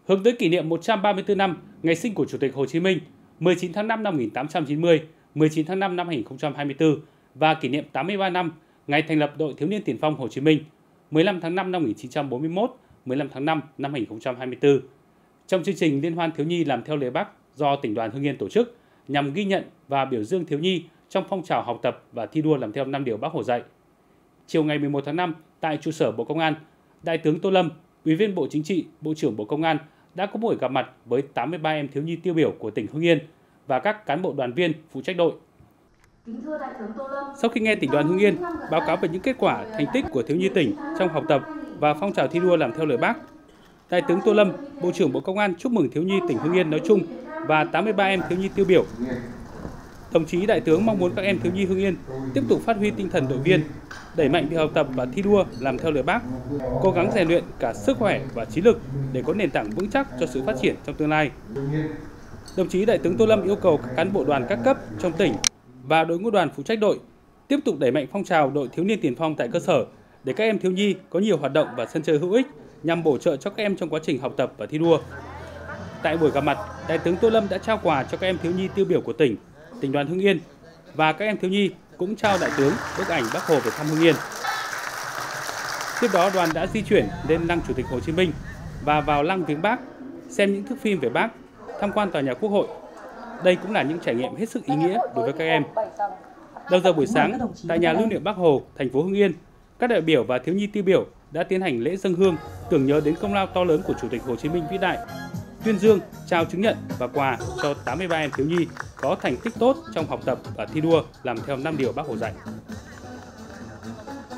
Hướng tới kỷ niệm 134 năm ngày sinh của Chủ tịch Hồ Chí Minh, 19 tháng 5 năm 1890, 19 tháng 5 năm 2024 và kỷ niệm 83 năm ngày thành lập Đội Thiếu niên Tiền phong Hồ Chí Minh, 15 tháng 5 năm 1941, 15 tháng 5 năm 2024. Trong chương trình Liên hoan thiếu nhi làm theo lời Bác do tỉnh đoàn Hưng Yên tổ chức nhằm ghi nhận và biểu dương thiếu nhi trong phong trào học tập và thi đua làm theo 5 điều Bác Hồ dạy. Chiều ngày 11 tháng 5 tại trụ sở Bộ Công an, Đại tướng Tô Lâm, Ủy viên Bộ Chính trị, Bộ trưởng Bộ Công an đã có buổi gặp mặt với 83 em thiếu nhi tiêu biểu của tỉnh Hưng Yên và các cán bộ đoàn viên phụ trách đội. Sau khi nghe tỉnh đoàn Hưng Yên báo cáo về những kết quả, thành tích của thiếu nhi tỉnh trong học tập và phong trào thi đua làm theo lời Bác, Đại tướng Tô Lâm, Bộ trưởng Bộ Công an chúc mừng thiếu nhi tỉnh Hưng Yên nói chung và 83 em thiếu nhi tiêu biểu. Đồng chí Đại tướng mong muốn các em thiếu nhi Hưng Yên tiếp tục phát huy tinh thần đội viên, đẩy mạnh việc học tập và thi đua làm theo lời Bác, cố gắng rèn luyện cả sức khỏe và trí lực để có nền tảng vững chắc cho sự phát triển trong tương lai. Đồng chí Đại tướng Tô Lâm yêu cầu các cán bộ đoàn các cấp trong tỉnh và đội ngũ đoàn phụ trách đội tiếp tục đẩy mạnh phong trào đội thiếu niên tiền phong tại cơ sở để các em thiếu nhi có nhiều hoạt động và sân chơi hữu ích nhằm bổ trợ cho các em trong quá trình học tập và thi đua. Tại buổi gặp mặt, Đại tướng Tô Lâm đã trao quà cho các em thiếu nhi tiêu biểu của tỉnh đoàn Hưng Yên và các em thiếu nhi cũng trao Đại tướng bức ảnh Bác Hồ về thăm Hưng Yên. Tiếp đó, đoàn đã di chuyển lên lăng Chủ tịch Hồ Chí Minh và vào lăng viếng Bác, xem những thước phim về Bác, tham quan tòa nhà Quốc hội. Đây cũng là những trải nghiệm hết sức ý nghĩa đối với các em. Đầu giờ buổi sáng, tại nhà lưu niệm Bác Hồ, thành phố Hưng Yên, các đại biểu và thiếu nhi tiêu biểu đã tiến hành lễ dâng hương tưởng nhớ đến công lao to lớn của Chủ tịch Hồ Chí Minh vĩ đại, tuyên dương, trao chứng nhận và quà cho 83 em thiếu nhi có thành tích tốt trong học tập và thi đua làm theo 5 điều Bác Hồ dạy.